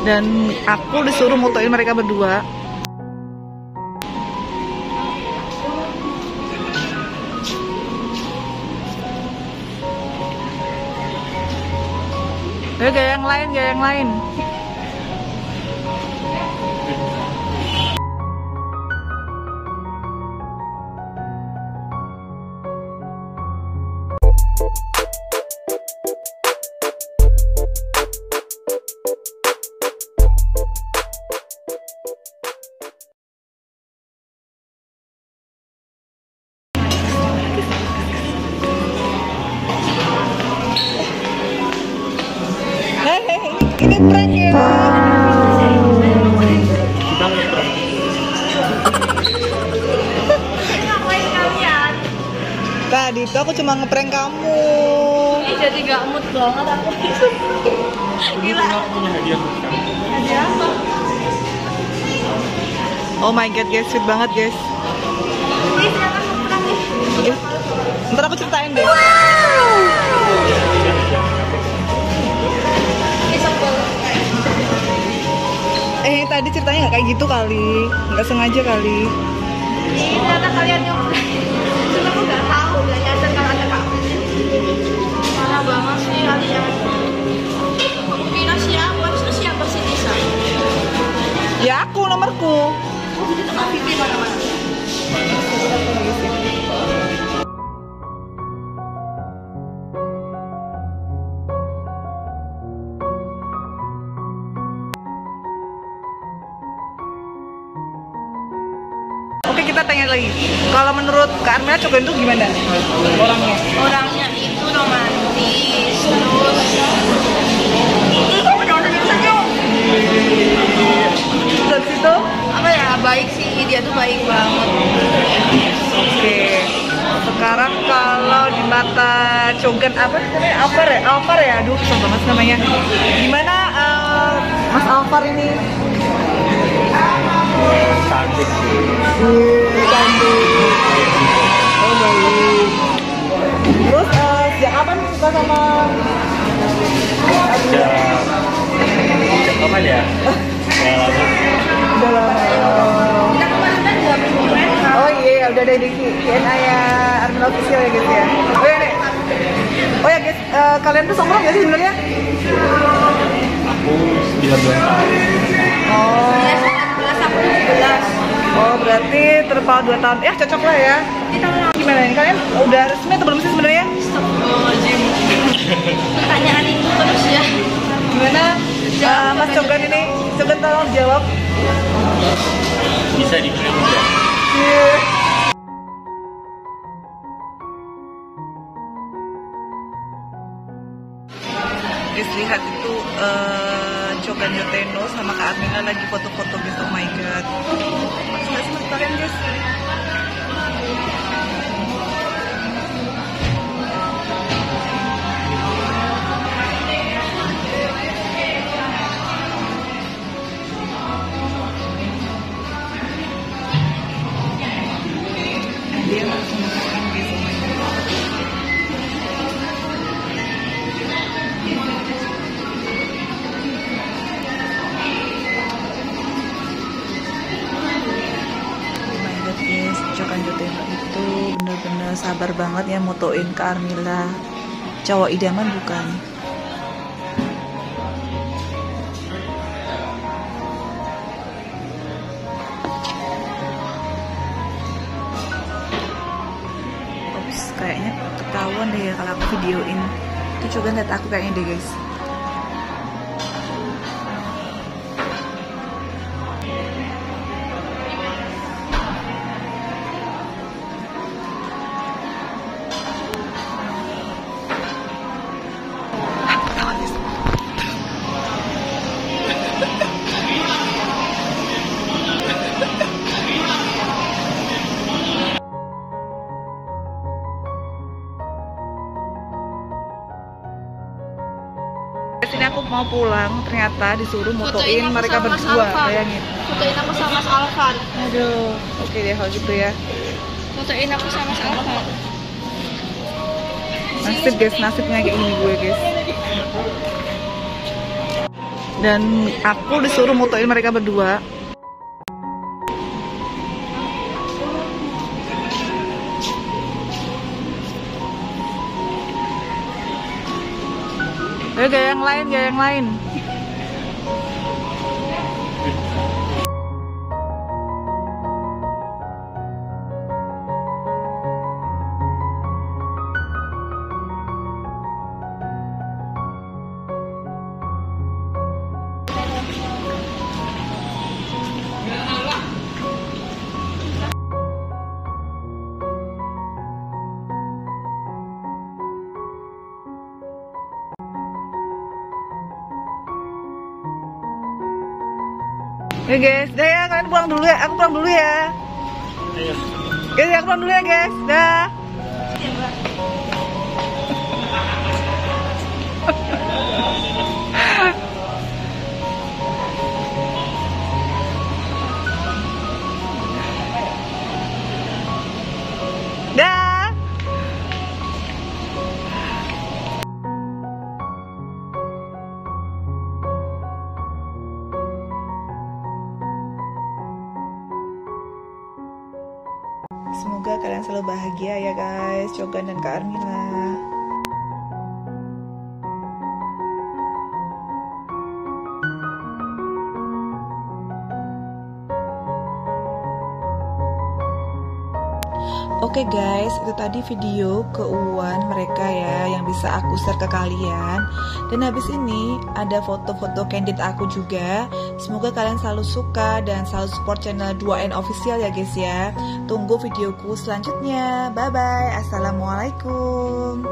Dan aku disuruh motoin mereka berdua. Ayo gaya yang lain, gaya yang lain. Ini prank ya. Ngapain kalian? Tadi itu aku cuma ngeprank kamu. Ini jadi gak mood banget aku. Gila. Hadiah apa? Oh my god guys, sweet banget guys. Ini silakan ngeprank nih. Ntar aku ceritain deh. Tadi ceritanya nggak kayak gitu kali, nggak sengaja kali. Ini ternyata kalian nyoprank. Cuma aku nggak tahu, nggak nyadar kalau ada kamu. Parah banget sih kalian. Aku kira siapa? Terus siapa sih Nisa? Ya aku nomorku. Oh jadi tukang pipi mana-mana. Oke, kita tanya lagi. Kalau menurut Kak Armela Cogan itu gimana orangnya? Orangnya itu romantis, terus Terus itu? apa ya, baik sih, dia tuh baik banget. Oke. Sekarang kalau di mata Cogan apa namanya? Alvar ya? Aduh, susah banget namanya. Gimana Mas Alvar ini? Cantik sih. Cantik. Oh baik. Terus sejak kapan suka sama? Sejak kapan ya? Udah lama. Kita kemarin kan udah berhubungan. Oh iya, udah ada di Q&A ya Armela Official ya guys ya. Oh ya nih. Oh ya guys, kalian tuh seumuran nggak sih sebenarnya? Aku 19 tahun. Oh. 11 aku 17. Oh berarti terpaut 2 tahun. Ya cocok lah ya. Kita mau Gimana nih kalian? Udah resmi atau belum sih sebenarnya? Astagfirullahaladzim. Pertanyaan itu terus ya. Gimana Mas Cogan ini? Cogan tolong jawab. Bisa dibilang udah. Iya. Guys lihat itu Cogan Yoteno sama Kak Armela lagi foto-foto guys. Oh my god. Mas kalian guys. Dia langsung makan guys. Oh my god. Guys, Cogan Yoteno itu bener-bener sabar banget ya motoin Kak Armela. Cowok idaman bukan? Ops, kayaknya ketahuan deh ya kalau aku videoin. Itu Cogan liat aku kayaknya deh guys. Sini aku mau pulang, ternyata disuruh motoin mereka berdua, bayangin. Fotoin aku sama Mas Alvan. Aduh, oke deh kalau gitu ya. Fotoin aku sama Mas Alvan. Nasib guys, nasibnya kayak gini gue guys. Dan aku disuruh motoin mereka berdua. Ayo gaya yang lain, gaya yang lain. Oke guys, dah ya, kalian pulang dulu ya, aku pulang dulu ya. Ayo. Guys, aku pulang dulu ya guys, dah. Dah. Semoga kalian selalu bahagia ya guys, Cogan dan Kak Armila. Oke guys, itu tadi video keuangan mereka ya yang bisa aku share ke kalian. Dan habis ini ada foto-foto candid aku juga. Semoga kalian selalu suka dan selalu support channel 2N Official ya guys ya. Tunggu videoku selanjutnya. Bye bye. Assalamualaikum.